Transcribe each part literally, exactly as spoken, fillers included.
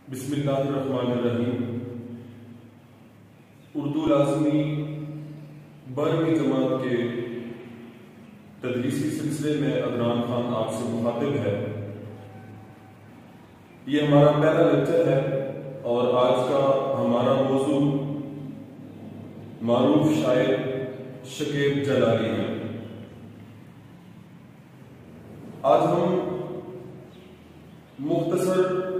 بسم اللہ الرحمن الرحیم۔ اردو لازمی بارہویں جماعت کے تدریسی سلسلے میں عدنان خان آپ سے مخاطب ہے۔ یہ ہمارا پہلا لیکچر ہے اور آج کا ہمارا موضوع معروف شاعر شکیب جلالی ہے۔ آج ہم مختصر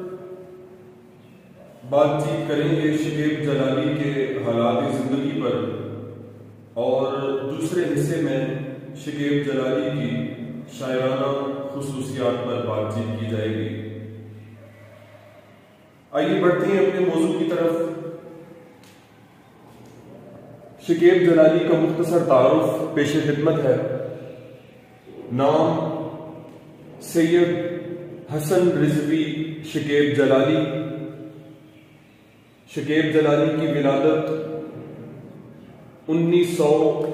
بات چیت کریں گے شکیب جلالی کے حالات زندگی پر، اور دوسرے حصے میں شکیب جلالی کی شاعرانہ خصوصیات پر بات چیت کی جائے گی۔ آئیے بڑھتے ہیں اپنے موضوع کی طرف۔ شکیب جلالی کا مختصر تعارف پیش خدمت ہے۔ نام سید حسن رضوی شکیب جلالی۔ شکیب جلالی کی ولادت انیس سو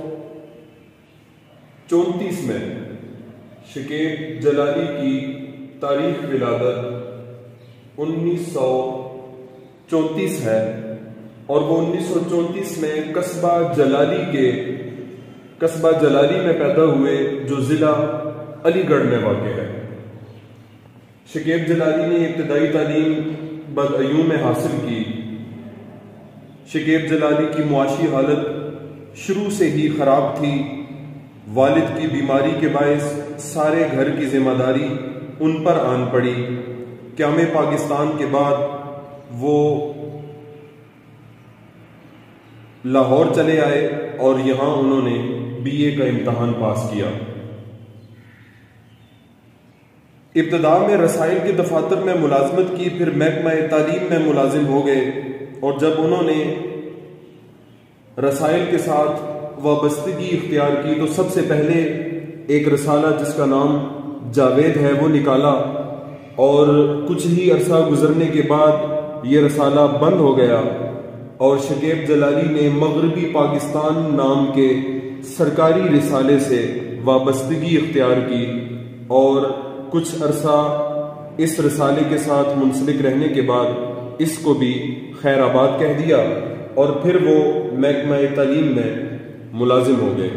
چونتیس میں، شکیب جلالی کی تاریخ ولادت انیس سو چونتیس ہے، اور وہ انیس سو چونتیس میں قصبہ جلالی کے قصبہ جلالی میں پیدا ہوئے، جو ضلع علی گڑھ میں واقع ہے۔ شکیب جلالی نے ابتدائی تعلیم بدایوں میں حاصل کی۔ شکیب جلالی کی معاشی حالت شروع سے ہی خراب تھی۔ والد کی بیماری کے باعث سارے گھر کی ذمہ داری ان پر آن پڑی۔ قیام پاکستان کے بعد وہ لاہور چلے آئے اور یہاں انہوں نے بی اے کا امتحان پاس کیا۔ ابتدا میں رسائل کے دفاتر میں ملازمت کی، پھر محکمہ تعلیم میں ملازم ہو گئے، اور جب انہوں نے رسائل کے ساتھ وابستگی اختیار کی تو سب سے پہلے ایک رسالہ جس کا نام جاوید ہے وہ نکالا، اور کچھ ہی عرصہ گزرنے کے بعد یہ رسالہ بند ہو گیا، اور شکیب جلالی نے مغربی پاکستان نام کے سرکاری رسالے سے وابستگی اختیار کی، اور کچھ عرصہ اس رسالے کے ساتھ منسلک رہنے کے بعد اس کو بھی خیر آباد کہہ دیا، اور پھر وہ محکمہ تعلیم میں ملازم ہو گئے۔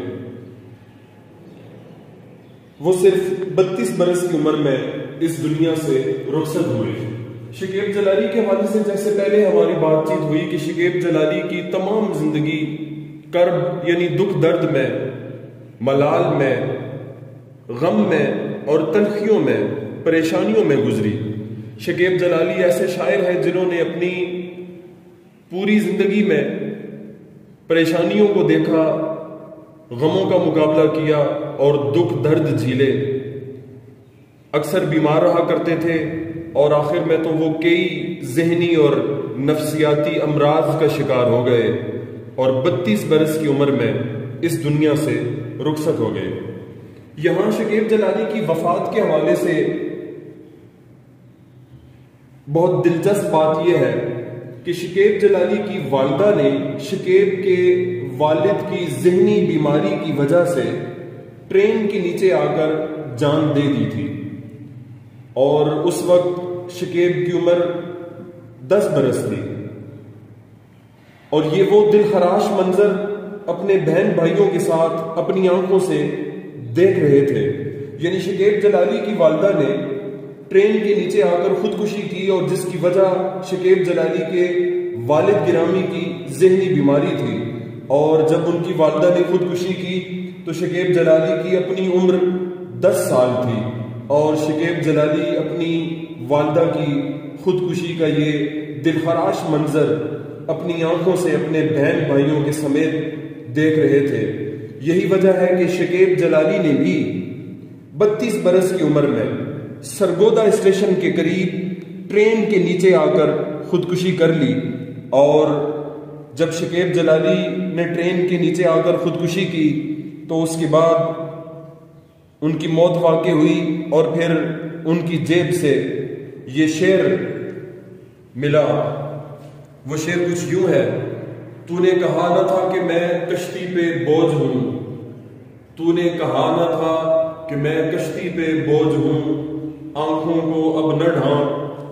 وہ صرف بتیس برس کی عمر میں اس دنیا سے رخصت ہوئے۔ شکیب جلالی کے حوالے سے جیسے پہلے ہماری بات چیت ہوئی کہ شکیب جلالی کی تمام زندگی کرب یعنی دکھ درد میں، ملال میں، غم میں اور تلخیوں میں، پریشانیوں میں گزری۔ شکیب جلالی ایسے شاعر ہیں جنہوں نے اپنی پوری زندگی میں پریشانیوں کو دیکھا، غموں کا مقابلہ کیا اور دکھ درد جھیلے۔ اکثر بیمار رہا کرتے تھے، اور آخر میں تو وہ کئی ذہنی اور نفسیاتی امراض کا شکار ہو گئے، اور بتیس برس کی عمر میں اس دنیا سے رخصت ہو گئے۔ یہاں شکیب جلالی کی وفات کے حوالے سے بہت دلچسپ بات یہ ہے کہ شکیب جلالی کی والدہ نے شکیب کے والد کی ذہنی بیماری کی وجہ سے ٹرین کے نیچے آ کر جان دے دی تھی، اور اس وقت شکیب کی عمر دس برس تھی، اور یہ وہ دل خراش منظر اپنے بہن بھائیوں کے ساتھ اپنی آنکھوں سے دیکھ رہے تھے۔ یعنی شکیب جلالی کی والدہ نے ٹرین کے نیچے آ کر خودکشی کی، اور جس کی وجہ شکیب جلالی کے والد گرامی کی ذہنی بیماری تھی، اور جب ان کی والدہ نے خودکشی کی تو شکیب جلالی کی اپنی عمر دس سال تھی، اور شکیب جلالی اپنی والدہ کی خودکشی کا یہ دلخراش منظر اپنی آنکھوں سے اپنے بہن بھائیوں کے سمیت دیکھ رہے تھے۔ یہی وجہ ہے کہ شکیب جلالی نے بھی بتیس برس کی عمر میں سرگودا اسٹیشن کے قریب ٹرین کے نیچے آ کر خودکشی کر لی، اور جب شکیب جلالی نے ٹرین کے نیچے آ کر خودکشی کی تو اس کے بعد ان کی موت واقع ہوئی، اور پھر ان کی جیب سے یہ شعر ملا۔ وہ شعر کچھ یوں ہے: تو نے کہا نہ تھا کہ میں کشتی پہ بوجھ ہوں، تو نے کہا نہ تھا کہ میں کشتی پہ بوجھ ہوں، آنکھوں کو اب نہ ڈھانپ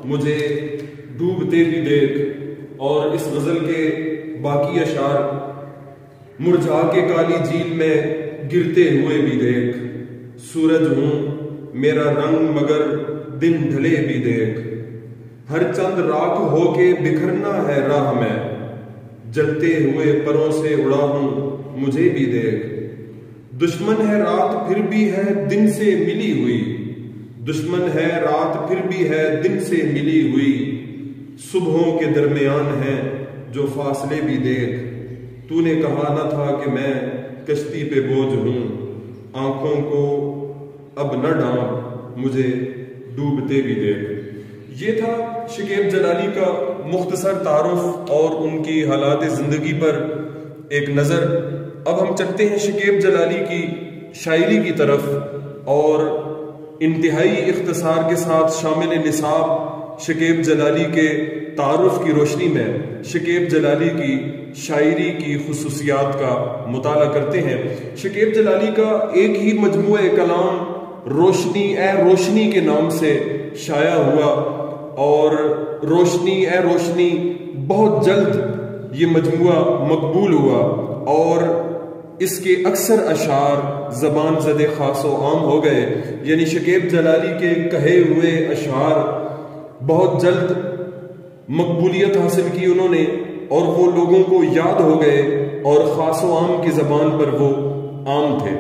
مجھے ڈوبتے بھی دیکھ، اور اس غزل کے باقی اشعار مرجھا کے کالی جھیل میں گرتے ہوئے بھی دیکھ، سورج ہوں میرا رنگ مگر دن ڈھلے بھی دیکھ، ہر چند راکھ ہو کے بکھرنا ہے راہ میں، جلتے ہوئے پروں سے اڑا ہوں مجھے بھی دیکھ، دشمن ہے رات پھر بھی ہے دن سے ملی ہوئی، دشمن ہے رات پھر بھی ہے دن سے ملی ہوئی، صبحوں کے درمیان ہیں جو فاصلے بھی دیکھ، تو نے کہا نہ تھا کہ میں کشتی پہ بوجھ ہوں، آنکھوں کو اب نہ ڈانپ مجھے ڈوبتے بھی دیکھ۔ یہ تھا شکیب جلالی کا مختصر تعارف اور ان کی حالات زندگی پر ایک نظر۔ اب ہم چلتے ہیں شکیب جلالی کی شاعری کی طرف، اور انتہائی اختصار کے ساتھ شامل نصاب شکیب جلالی کے تعارف کی روشنی میں شکیب جلالی کی شاعری کی خصوصیات کا مطالعہ کرتے ہیں۔ شکیب جلالی کا ایک ہی مجموعہ کلام روشنی اے روشنی کے نام سے شائع ہوا، اور روشنی اے روشنی بہت جلد یہ مجموعہ مقبول ہوا، اور اس کے اکثر اشعار زبان زد خاص و عام ہو گئے، یعنی شکیب جلالی کے کہے ہوئے اشعار بہت جلد مقبولیت حاصل کی انہوں نے، اور وہ لوگوں کو یاد ہو گئے، اور خاص و عام کی زبان پر وہ عام تھے۔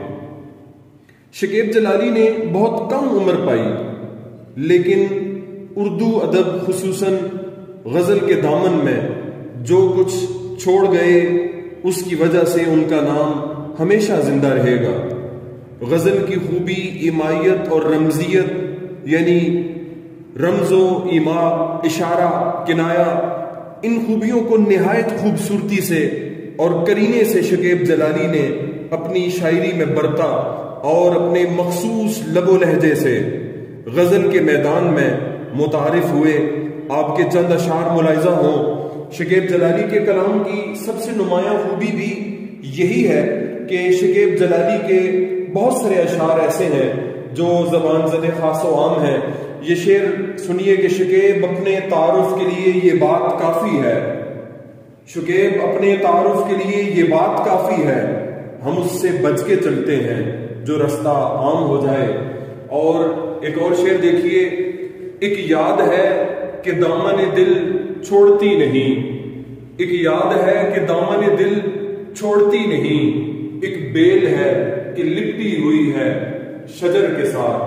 شکیب جلالی نے بہت کم عمر پائی، لیکن اردو ادب خصوصاً غزل کے دامن میں جو کچھ چھوڑ گئے اس کی وجہ سے ان کا نام ہمیشہ زندہ رہے گا۔ غزل کی خوبی ایمائیت اور رمزیت، یعنی رمز و ایما، اشارہ، کنایہ، ان خوبیوں کو نہایت خوبصورتی سے اور کرینے سے شکیب جلالی نے اپنی شاعری میں برتا، اور اپنے مخصوص لب و لہجے سے غزل کے میدان میں متعارف ہوئے۔ آپ کے چند اشعار ملاحظہ ہوں، شکیب جلالی کے کلام کی سب سے نمایاں خوبی بھی یہی ہے کہ شکیب جلالی کے بہت سارے اشعار ایسے ہیں جو زبان زد خاص و عام ہیں۔ یہ شعر سنیے کہ شکیب اپنے تعارف کے لیے یہ بات کافی ہے، شکیب اپنے تعارف کے لیے یہ بات کافی ہے، ہم اس سے بچ کے چلتے ہیں جو رستہ عام ہو جائے۔ اور ایک اور شعر دیکھیے، ایک یاد ہے کہ دامن دل چھوڑتی نہیں، ایک یاد ہے کہ دامن دل چھوڑتی نہیں، ایک بیل ہے کہ لپٹی ہوئی ہے شجر کے ساتھ۔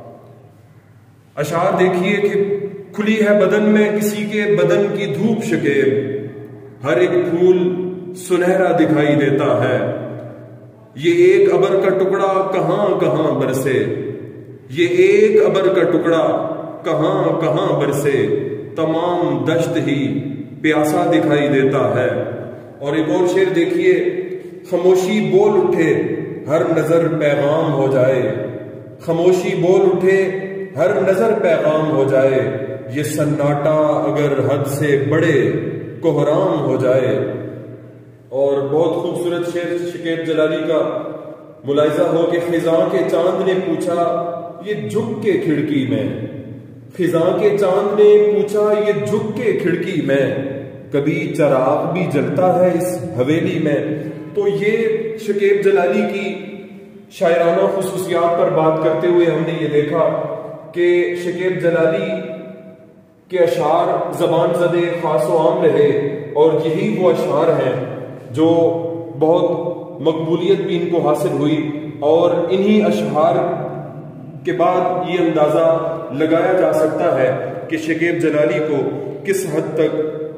اشعار دیکھیے کہ کھلی ہے بدن میں کسی کے بدن کی دھوپ شکیب، ہر ایک پھول سنہرا دکھائی دیتا ہے، یہ ایک ابر کا ٹکڑا کہاں کہاں برسے، یہ ایک ابر کا ٹکڑا کہاں کہاں برسے، تمام دشت ہی پیاسا دکھائی دیتا ہے۔ اور ایک اور شعر دیکھیے، خاموشی بول اٹھے ہر نظر پیغام ہو جائے، خاموشی بول اٹھے ہر نظر پیغام ہو جائے، یہ سناٹا اگر حد سے بڑے کوہرام ہو جائے۔ اور بہت خوبصورت شعر شکیب جلالی کا ملاحظہ ہو کہ خزاں کے چاند نے پوچھا یہ جھک کے کھڑکی میں، خزاں کے چاند نے پوچھا یہ جھک کے کھڑکی میں، کبھی چراغ بھی جلتا ہے اس حویلی میں۔ تو یہ شکیب جلالی کی شاعرانہ خصوصیات پر بات کرتے ہوئے ہم نے یہ دیکھا کہ شکیب جلالی کے اشعار زبان زد خاص و عام رہے، اور یہی وہ اشعار ہیں جو بہت مقبولیت بھی ان کو حاصل ہوئی، اور انہی اشعار کے بعد یہ اندازہ لگایا جا سکتا ہے کہ شکیب جلالی کو کس حد تک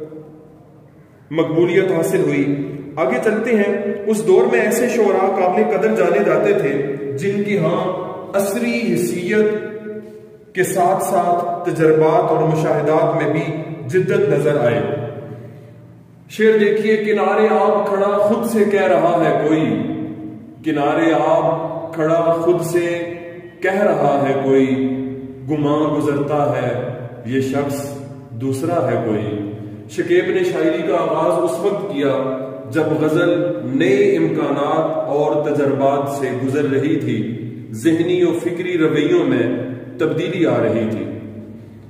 مقبولیت حاصل ہوئی۔ آگے چلتے ہیں، اس دور میں ایسے شعراء قابل قدر جانے جاتے تھے جن کی ہاں عصری حیثیت کے ساتھ ساتھ تجربات اور مشاہدات میں بھی جدت نظر آئے۔ شعر دیکھیے، کنارے آب کھڑا خود سے کہہ رہا ہے کوئی، کنارے آب کھڑا خود سے کہہ رہا ہے کوئی، گماں گزرتا ہے یہ شخص دوسرا ہے کوئی۔ شکیب نے شاعری کا آغاز اس وقت کیا جب غزل نئے امکانات اور تجربات سے گزر رہی تھی، ذہنی و فکری رویوں میں تبدیلی آ رہی تھی۔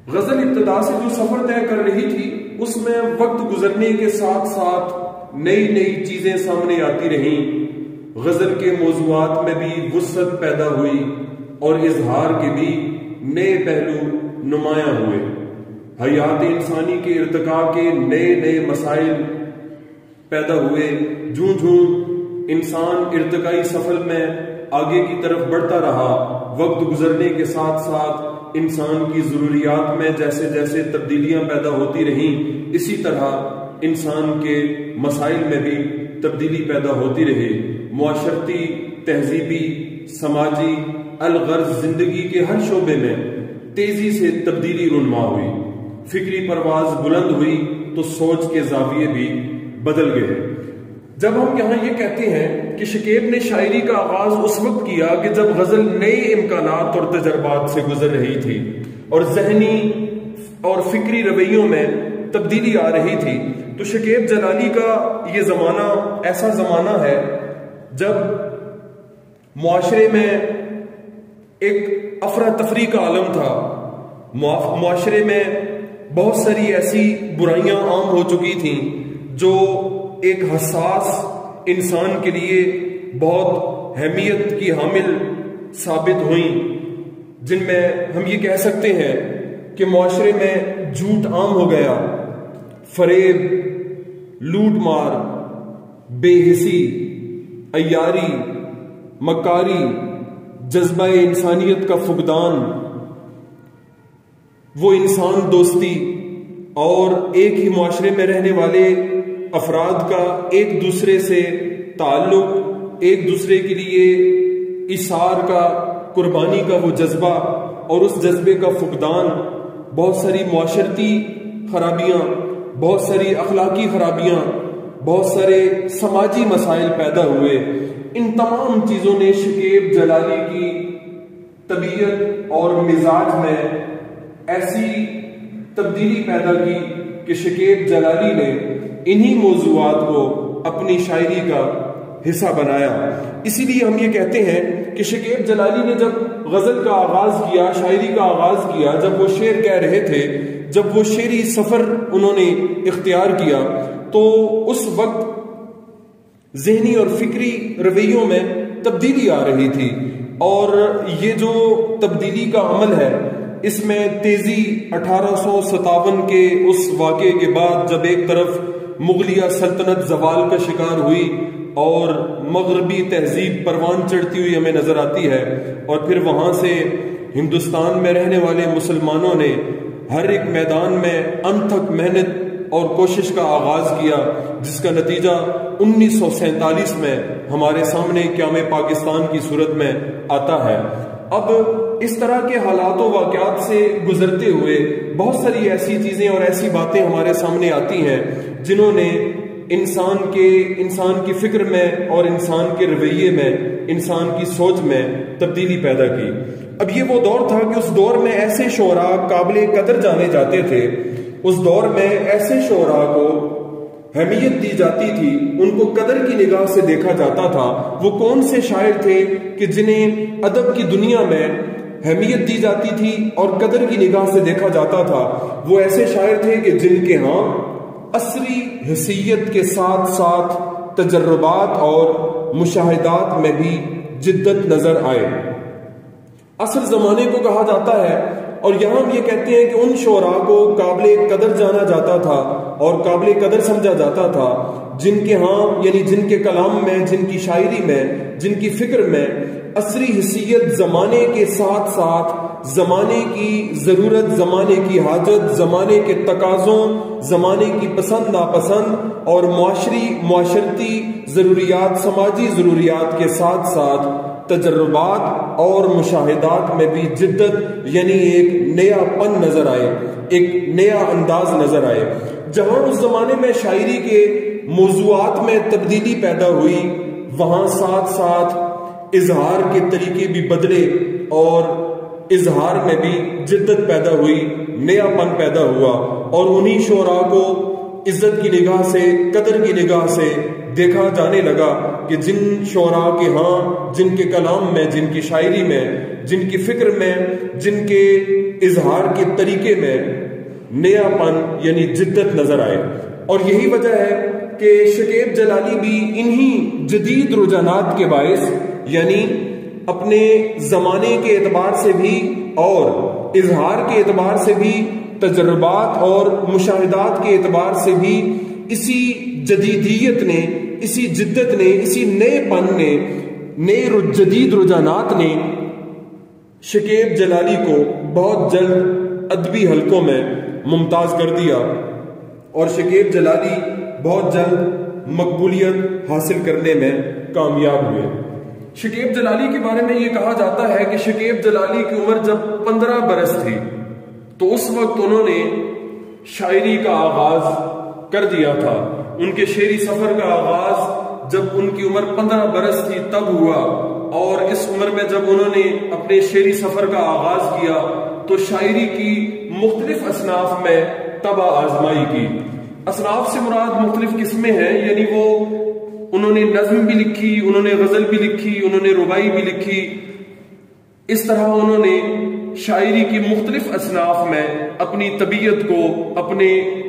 غزل ابتدا سے جو سفر طے کر رہی تھی اس میں وقت گزرنے کے ساتھ ساتھ نئی نئی چیزیں سامنے آتی رہیں. غزل کے موضوعات میں بھی وسعت پیدا ہوئی اور اظہار کے بھی نئے پہلو نمایاں ہوئے. حیات انسانی کے ارتقاء کے نئے نئے مسائل پیدا ہوئے. جوں جوں انسان ارتقائی سفر میں آگے کی طرف بڑھتا رہا، وقت گزرنے کے ساتھ ساتھ انسان کی ضروریات میں جیسے جیسے تبدیلیاں پیدا ہوتی رہیں، اسی طرح انسان کے مسائل میں بھی تبدیلی پیدا ہوتی رہی. معاشرتی، تہذیبی، سماجی، الغرض زندگی کے ہر شعبے میں تیزی سے تبدیلی رونما ہوئی. فکری پرواز بلند ہوئی تو سوچ کے زاویے بھی بدل گئے. جب ہم یہاں یہ کہتے ہیں کہ شکیب نے شاعری کا آغاز اس وقت کیا کہ جب غزل نئے امکانات اور تجربات سے گزر رہی تھی اور ذہنی اور فکری رویوں میں تبدیلی آ رہی تھی، تو شکیب جلالی کا یہ زمانہ ایسا زمانہ ہے جب معاشرے میں ایک افراتفری کا عالم تھا. معاشرے میں بہت ساری ایسی برائیاں عام ہو چکی تھیں جو ایک حساس انسان کے لیے بہت اہمیت کی حامل ثابت ہوئیں، جن میں ہم یہ کہہ سکتے ہیں کہ معاشرے میں جھوٹ عام ہو گیا، فریب، لوٹ مار، بے حسی، عیاری، مکاری، جذبہ انسانیت کا فقدان، وہ انسان دوستی اور ایک ہی معاشرے میں رہنے والے افراد کا ایک دوسرے سے تعلق، ایک دوسرے کے لیے ایثار کا، قربانی کا وہ جذبہ اور اس جذبے کا فقدان، بہت ساری معاشرتی خرابیاں، بہت ساری اخلاقی خرابیاں، بہت سارے سماجی مسائل پیدا ہوئے. ان تمام چیزوں نے شکیب جلالی کی طبیعت اور مزاج میں ایسی تبدیلی پیدا کی کہ شکیب جلالی نے انہی موضوعات کو اپنی شاعری کا حصہ بنایا. اسی لیے ہم یہ کہتے ہیں کہ شکیب جلالی نے جب غزل کا آغاز کیا، شاعری کا آغاز کیا، جب وہ شعر کہہ رہے تھے، جب وہ شعری سفر انہوں نے اختیار کیا، تو اس وقت ذہنی اور فکری رویوں میں تبدیلی آ رہی تھی. اور یہ جو تبدیلی کا عمل ہے، اس میں تیزی اٹھارہ سو ستاون کے اس واقعے کے بعد جب ایک طرف مغلیہ سلطنت زوال کا شکار ہوئی اور مغربی تہذیب پروان چڑھتی ہوئی ہمیں نظر آتی ہے، اور پھر وہاں سے ہندوستان میں رہنے والے مسلمانوں نے ہر ایک میدان میں انتھک محنت اور کوشش کا آغاز کیا، جس کا نتیجہ انیس سو سینتالیس میں ہمارے سامنے قیام پاکستان کی صورت میں آتا ہے. اب اس طرح کے حالات و واقعات سے گزرتے ہوئے بہت ساری ایسی چیزیں اور ایسی باتیں ہمارے سامنے آتی ہیں جنہوں نے انسان کے انسان کی فکر میں اور انسان کے رویے میں، انسان کی سوچ میں تبدیلی پیدا کی. اب یہ وہ دور تھا کہ اس دور میں ایسے شعراء قابل قدر جانے جاتے تھے، اس دور میں ایسے شعراء کو اہمیت دی جاتی تھی، ان کو قدر کی نگاہ سے دیکھا جاتا تھا. وہ کون سے شاعر تھے کہ جنہیں ادب کی دنیا میں اہمیت دی جاتی تھی اور قدر کی نگاہ سے دیکھا جاتا تھا؟ وہ ایسے شاعر تھے کہ جن کے ہاں عصری حیثیت کے ساتھ ساتھ تجربات اور مشاہدات میں بھی جدت نظر آئے. عصر زمانے کو کہا جاتا ہے، اور یہاں ہم یہ کہتے ہیں کہ ان شعراء کو قابل قدر جانا جاتا تھا اور قابل قدر سمجھا جاتا تھا جن کے ہاں یعنی جن کے کلام میں، جن کی شاعری میں، جن کی فکر میں عصری حیثیت زمانے کے ساتھ ساتھ زمانے کی ضرورت، زمانے کی حاجت، زمانے کے تقاضوں، زمانے کی پسند ناپسند اور معاشری معاشرتی ضروریات، سماجی ضروریات کے ساتھ ساتھ تجربات اور مشاہدات میں بھی جدت، یعنی ایک نیا پن نظر آئے، ایک نیا انداز نظر آئے. جہاں اس زمانے میں شاعری کے موضوعات میں تبدیلی پیدا ہوئی، وہاں ساتھ ساتھ اظہار کے طریقے بھی بدلے اور اظہار میں بھی جدت پیدا ہوئی، نیا پن پیدا ہوا، اور انہی شعراء کو عزت کی نگاہ سے، قدر کی نگاہ سے دیکھا جانے لگا کہ جن شعراء کے ہاں، جن کے کلام میں، جن کی شاعری میں جن کی فکر میں، جن کے اظہار کے طریقے میں نیا پن یعنی جدت نظر آئے۔ اور یہی وجہ ہے کہ شکیب جلالی بھی انہی جدید رجحانات کے باعث، یعنی اپنے زمانے کے اعتبار سے بھی اور اظہار کے اعتبار سے بھی، تجربات اور مشاہدات کے اعتبار سے بھی، اسی جدیدیت نے، اسی جدت نے، اسی نئے پن نے، نئے جدید رجحانات نے شکیب جلالی کو بہت جلد ادبی حلقوں میں ممتاز کر دیا اور شکیب جلالی بہت جلد مقبولیت حاصل کرنے میں کامیاب ہوئے۔ شکیب جلالی کے بارے میں یہ کہا جاتا ہے کہ شکیب جلالی کی عمر جب پندرہ برس تھی تو اس وقت انہوں نے شاعری کا آغاز کر دیا تھا۔ ان کے شعری سفر کا آغاز جب ان کی عمر پندرہ برس تھی تب ہوا، اور اس عمر میں جب انہوں نے اپنے شعری سفر کا آغاز کیا تو شاعری کی مختلف اصناف میں طبع آزمائی کی۔ اصناف سے مراد مختلف قسمیں ہیں، یعنی وہ انہوں نے نظم بھی لکھی، انہوں نے غزل بھی لکھی، انہوں نے ربائی بھی لکھی۔ اس طرح انہوں نے شاعری کی مختلف اصناف میں اپنی طبیعت کو، اپنے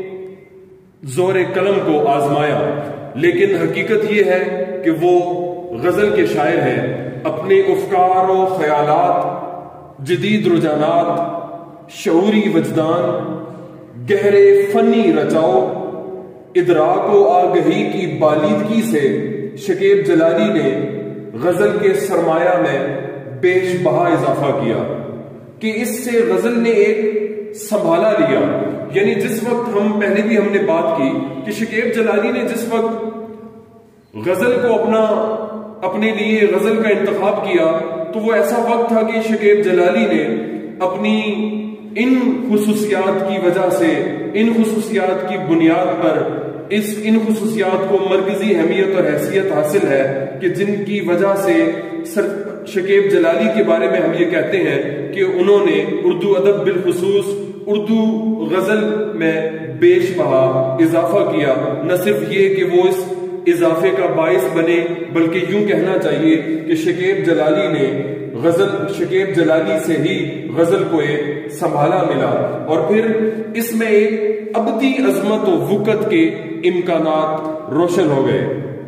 زور قلم کو آزمایا، لیکن حقیقت یہ ہے کہ وہ غزل کے شاعر ہیں۔ اپنے افکار و خیالات، جدید رجحانات، شعوری وجدان، گہرے فنی رچاؤ، ادراک و آگہی کی بالیدگی سے شکیب جلالی نے غزل کے سرمایہ میں بیش بہا اضافہ کیا کہ اس سے غزل نے ایک سنبھالا لیا۔ یعنی جس وقت ہم پہلے بھی ہم نے بات کی کہ شکیب جلالی نے جس وقت غزل کو اپنا اپنے لیے غزل کا انتخاب کیا تو وہ ایسا وقت تھا کہ شکیب جلالی نے اپنی ان خصوصیات کی وجہ سے، ان خصوصیات کی بنیاد پر، اس ان خصوصیات کو مرکزی اہمیت اور حیثیت حاصل ہے کہ جن کی وجہ سے شکیب جلالی کے بارے میں ہم یہ کہتے ہیں کہ انہوں نے اردو ادب بالخصوص اردو غزل میں بیش بہا اضافہ کیا۔ نہ صرف یہ کہ وہ اس اضافے کا باعث بنے، بلکہ یوں کہنا چاہیے کہ شکیب جلالی نے غزل شکیب جلالی سے ہی غزل کو ایک سنبھالا ملا، اور پھر اس میں ایک ابدی عظمت و وقت کے امکانات روشن ہو گئے۔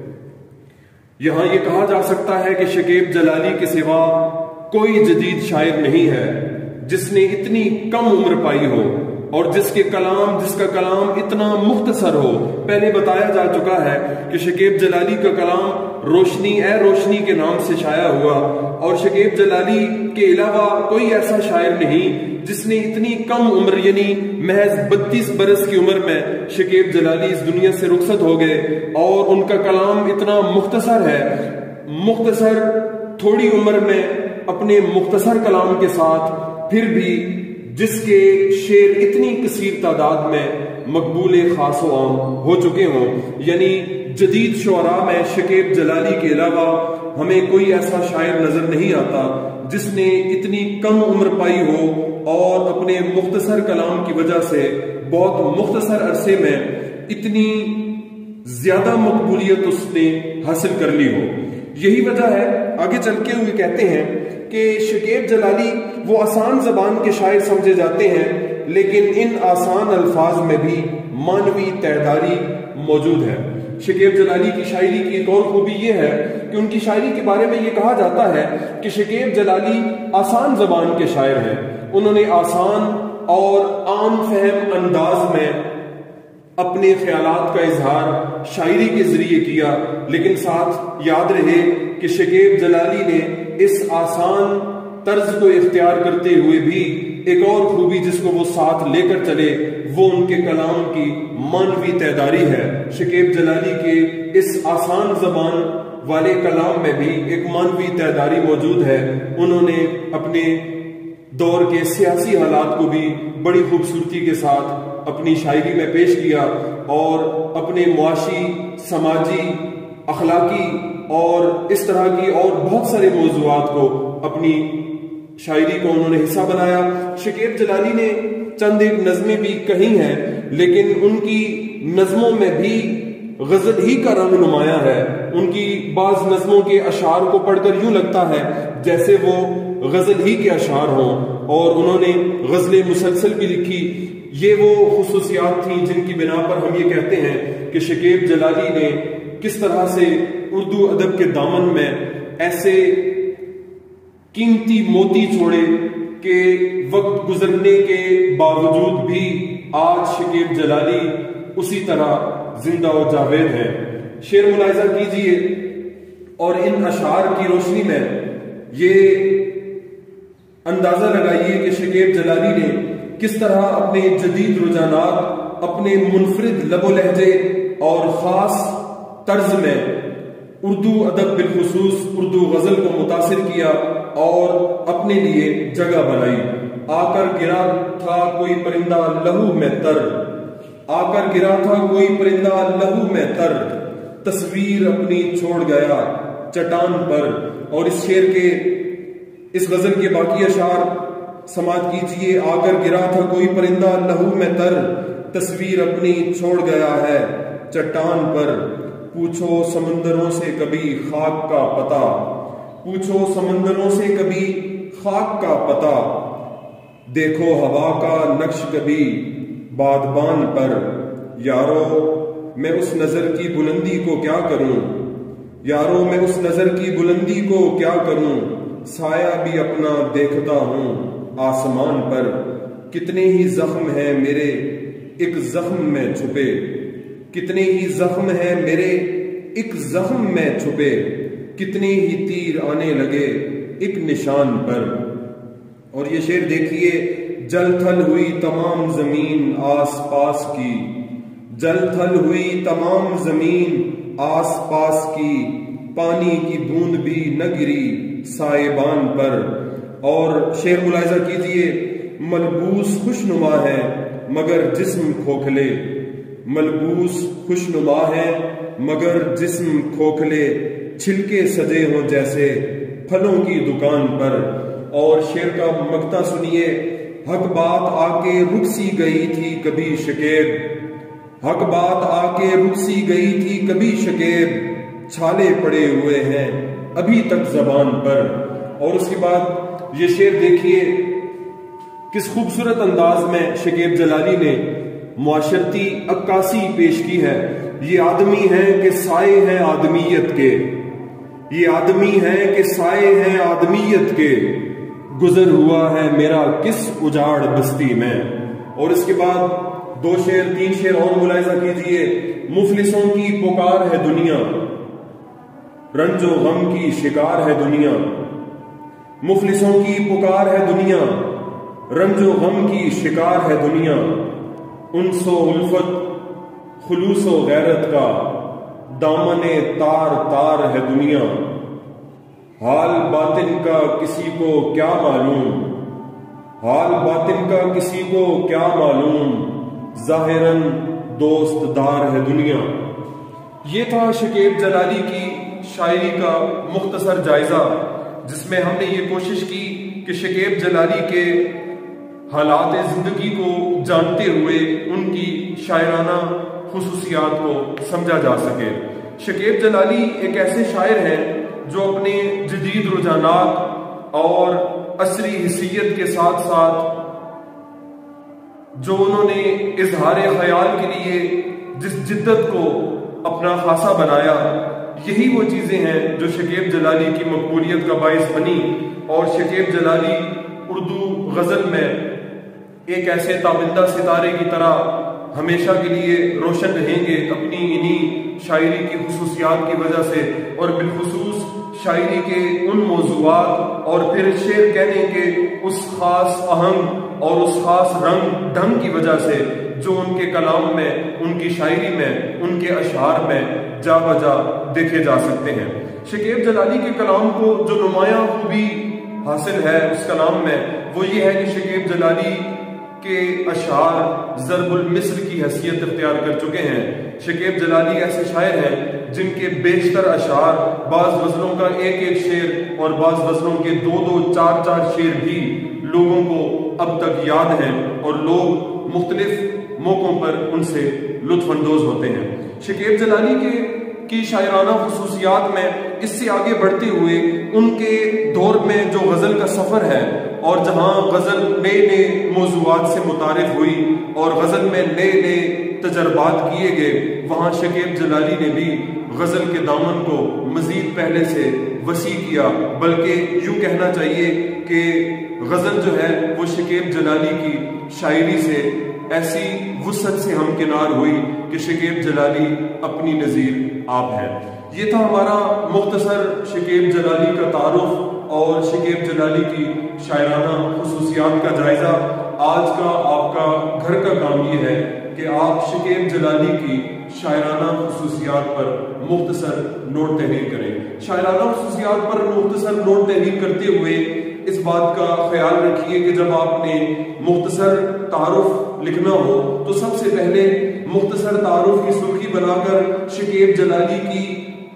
یہاں یہ کہا جا سکتا ہے کہ شکیب جلالی کے سوا کوئی جدید شاعر نہیں ہے جس نے اتنی کم عمر پائی ہو اور جس کے کلام جس کا کلام اتنا مختصر ہو۔ پہلے بتایا جا چکا ہے کہ شکیب جلالی کا کلام روشنی اے روشنی کے نام سے شائع ہوا، اور شکیب جلالی کے علاوہ کوئی ایسا شاعر نہیں جس نے اتنی کم عمر یعنی محض بتیس برس کی عمر میں شکیب جلالی اس دنیا سے رخصت ہو گئے، اور ان کا کلام اتنا مختصر ہے۔ مختصر تھوڑی عمر میں اپنے مختصر کلام کے ساتھ پھر بھی جس کے شعر اتنی کثیر تعداد میں مقبول خاص و عام ہو چکے ہوں، یعنی جدید شعراء میں شکیب جلالی کے علاوہ ہمیں کوئی ایسا شاعر نظر نہیں آتا جس نے اتنی کم عمر پائی ہو اور اپنے مختصر کلام کی وجہ سے بہت مختصر عرصے میں اتنی زیادہ مقبولیت اس نے حاصل کر لی ہو۔ یہی وجہ ہے، آگے چل کے ہوئے کہتے ہیں کہ شکیب جلالی وہ آسان زبان کے شاعر سمجھے جاتے ہیں، لیکن ان آسان الفاظ میں بھی معنوی تیداری موجود ہے۔ شکیب جلالی کی شاعری کی ایک اور خوبی یہ ہے کہ ان کی شاعری کے بارے میں یہ کہا جاتا ہے کہ شکیب جلالی آسان زبان کے شاعر ہیں۔ انہوں نے آسان اور عام فہم انداز میں اپنے خیالات کا اظہار شاعری کے ذریعے کیا، لیکن ساتھ یاد رہے کہ شکیب جلالی نے اس آسان طرز کو اختیار کرتے ہوئے بھی ایک اور خوبی جس کو وہ ساتھ لے کر چلے، وہ ان کے کلام کی معنوی تیداری ہے۔ شکیب جلالی کے اس آسان زبان والے کلام میں بھی ایک معنوی تیداری موجود ہے۔ انہوں نے اپنے دور کے سیاسی حالات کو بھی بڑی خوبصورتی کے ساتھ اپنی شاعری میں پیش کیا، اور اپنے معاشی، سماجی، اخلاقی اور اس طرح کی اور بہت سارے موضوعات کو اپنی شاعری کو انہوں نے حصہ بنایا۔ شکیب جلالی نے چند ایک نظمیں بھی کہی ہیں، لیکن ان کی نظموں میں بھی غزل ہی کا رنگ نمایاں ہے۔ ان کی بعض نظموں کے اشعار کو پڑھ کر یوں لگتا ہے جیسے وہ غزل ہی کے اشعار ہوں اور انہوں نے غزلیں مسلسل بھی لکھی، یہ وہ خصوصیات تھیں جن کی بنا پر ہم یہ کہتے ہیں کہ شکیب جلالی نے کس طرح سے اردو ادب کے دامن میں ایسے قیمتی موتی چھوڑے کہ وقت گزرنے کے باوجود بھی آج شکیب جلالی اسی طرح زندہ و جاوید ہیں۔ شعر ملاحظہ کیجئے اور ان اشعار کی روشنی میں یہ اندازہ لگائیے کہ شکیب جلالی نے کس طرح اپنے جدید رجحانات، اپنے منفرد لب و لہجے اور خاص طرز میں اردو ادب بالخصوص اردو غزل کو متاثر کیا اور اپنے لیے جگہ بنائی۔ آ کر گرا تھا کوئی پرندہ لہو میں تر، آ کر گرا تھا کوئی پرندہ لہو میں تر، تصویر اپنی چھوڑ گیا چٹان پر۔ اور اس شعر کے اس غزل کے باقی اشعار سماعت کیجئے۔ آ کر گرا تھا کوئی پرندہ لہو میں تر، تصویر اپنی چھوڑ گیا ہے چٹان پر، پوچھو سمندروں سے کبھی خاک کا پتہ، پوچھو سمندروں سے کبھی خاک کا پتہ، دیکھو ہوا کا نقش کبھی بادبان پر، یارو میں اس نظر کی بلندی کو کیا کروں، یارو میں اس نظر کی بلندی کو کیا کروں، سایہ بھی اپنا دیکھتا ہوں آسمان پر، کتنے ہی زخم ہیں میرے ایک زخم میں چھپے، کتنے ہی زخم ہیں میرے ایک زخم میں چھپے، کتنے ہی تیر آنے لگے ایک نشان پر۔ اور یہ شعر دیکھیے، جل تھل ہوئی تمام زمین آس پاس کی، جل تھل ہوئی تمام زمین آس پاس کی، پانی کی بوند بھی نہ گری سائبان پر۔ اور شعر ملاحظہ کیجئے، ملبوس خوشنما ہے مگر جسم کھوکھلے، ملبوس خوشنما ہے مگر جسم کھوکھلے، چھلکے سجے ہوں جیسے پھلوں کی دکان پر۔ اور شعر کا مقطع سنیے، حق بات آ کے رک سی گئی تھی کبھی شکیب، حق بات آ کے رک سی گئی تھی کبھی شکیب، چھالے پڑے ہوئے ہیں ابھی تک زبان پر۔ اور اس کے بعد یہ شعر دیکھیے، کس خوبصورت انداز میں شکیب جلالی نے معاشرتی عکاسی پیش کی ہے۔ یہ آدمی ہیں کہ سائے ہیں آدمیت کے، یہ آدمی ہیں کہ سائے ہیں آدمیت کے، گزر ہوا ہے میرا کس اجاڑ بستی میں۔ اور اس کے بعد دو شعر تین شعر اور ملاحظہ کیجئے، مفلسوں کی پکار ہے دنیا، رنج و غم کی شکار ہے دنیا، مفلسوں کی پکار ہے دنیا، رنج و غم کی شکار ہے دنیا، انس و الفت خلوص و غیرت کا دامن تار تار ہے دنیا، حال باطن کا کسی کو کیا معلوم، حال باطن کا کسی کو کیا معلوم، ظاہراً دوست دار ہے دنیا۔ یہ تھا شکیب جلالی کی شاعری کا مختصر جائزہ، جس میں ہم نے یہ کوشش کی کہ شکیب جلالی کے حالات زندگی کو جانتے ہوئے ان کی شاعرانہ خصوصیات کو سمجھا جا سکے۔ شکیب جلالی ایک ایسے شاعر ہیں جو اپنے جدید رجحانات اور عصری حیثیت کے ساتھ ساتھ جو انہوں نے اظہار خیال کے لیے جس جدت کو اپنا خاصہ بنایا، یہی وہ چیزیں ہیں جو شکیب جلالی کی مقبولیت کا باعث بنی۔ اور شکیب جلالی اردو غزل میں ایک ایسے تابندہ ستارے کی طرح ہمیشہ کے لیے روشن رہیں گے اپنی انہی شاعری کی خصوصیات کی وجہ سے، اور بالخصوص شاعری کے ان موضوعات اور پھر شعر کہنے کے اس خاص آہنگ اور اس خاص رنگ ڈھنگ کی وجہ سے جو ان کے کلام میں، ان کی شاعری میں، ان کے اشعار میں جا بجا دیکھے جا سکتے ہیں۔ شکیب جلالی کے کلام کو جو نمایاں خوبی حاصل ہے اس کلام میں، وہ یہ ہے کہ شکیب جلالی کے اشعار ضرب المثل کی حیثیت اختیار کر چکے ہیں۔ شکیب جلالی ایسے شاعر ہیں جن کے بیشتر اشعار، بعض غزلوں کا ایک ایک شعر اور بعض غزلوں کے دو دو چار چار شعر بھی لوگوں کو اب تک یاد ہیں اور لوگ مختلف موقعوں پر ان سے لطف اندوز ہوتے ہیں۔ شکیب جلالی کے کی شاعرانہ خصوصیات میں اس سے آگے بڑھتے ہوئے ان کے دور میں جو غزل کا سفر ہے اور جہاں غزل نئے نئے موضوعات سے متعارف ہوئی اور غزل میں نئے نئے تجربات کیے گئے، وہاں شکیب جلالی نے بھی غزل کے دامن کو مزید پہلے سے وسیع کیا، بلکہ یوں کہنا چاہیے کہ غزل جو ہے وہ شکیب جلالی کی شاعری سے ایسی وسعت سے ہمکنار ہوئی کہ شکیب جلالی اپنی نظیر آپ ہے۔ یہ تھا ہمارا مختصر شکیب جلالی کا تعارف اور شکیب جلالی کی شاعرانہ خصوصیات کا جائزہ۔ آج کا آپ کا گھر کا کام یہ ہے کہ آپ شکیب جلالی کی شاعرانہ خصوصیات پر مختصر نوٹ تحریر کریں۔ شاعرانہ خصوصیات پر مختصر نوٹ تحریر کرتے ہوئے اس بات کا خیال رکھیے کہ جب آپ نے مختصر تعارف لکھنا ہو تو سب سے پہلے مختصر تعارف کی سرخی بنا کر شکیب جلالی کی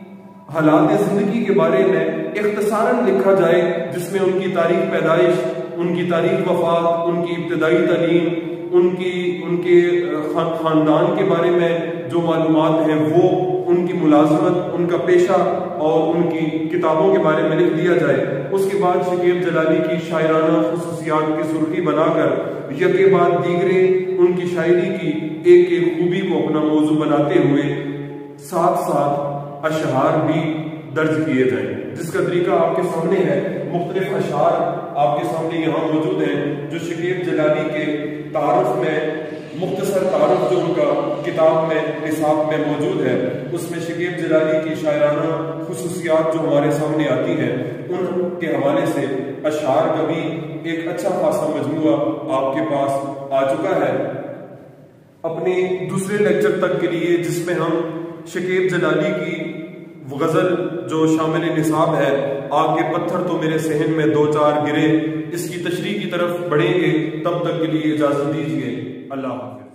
حالات زندگی کے بارے میں اختصاراً لکھا جائے، جس میں ان کی تاریخ پیدائش، ان کی تاریخ وفات، ان کی ابتدائی تعلیم، ان کی ان کے خاندان کے بارے میں جو معلومات ہیں وہ، ان کی ملازمت، ان کا پیشہ اور ان کی کتابوں کے بارے میں لکھ دیا جائے۔ اس کے بعد شکیب جلالی کی شاعرانہ خصوصیات کی سرخی بنا کر یکے بعد دیگرے ان کی شاعری کی ایک ایک خوبی کو اپنا موضوع بناتے ہوئے ساتھ ساتھ اشعار بھی درج کیے جائیں، جس کا طریقہ آپ کے سامنے ہے۔ مختلف اشعار آپ کے سامنے یہاں موجود ہیں جو شکیب جلالی کے تعارف میں، مختصر تعارف جو ان کا کتاب میں نصاب میں موجود ہے، اس میں شکیب جلالی کی شاعرانہ خصوصیات جو ہمارے سامنے آتی ہیں ان کے حوالے سے اشعار کا بھی ایک اچھا خاصا مجموعہ آپ کے پاس آ چکا ہے۔ اپنے دوسرے لیکچر تک کے لیے، جس میں ہم شکیب جلالی کی غزل جو شامل نصاب ہے آگ کے پتھر تو میرے صحن میں دو چار گرے، اس کی تشریح کی طرف بڑھیں گے، تب تک کے لیے اجازت دیجیے۔ اللہ حافظ۔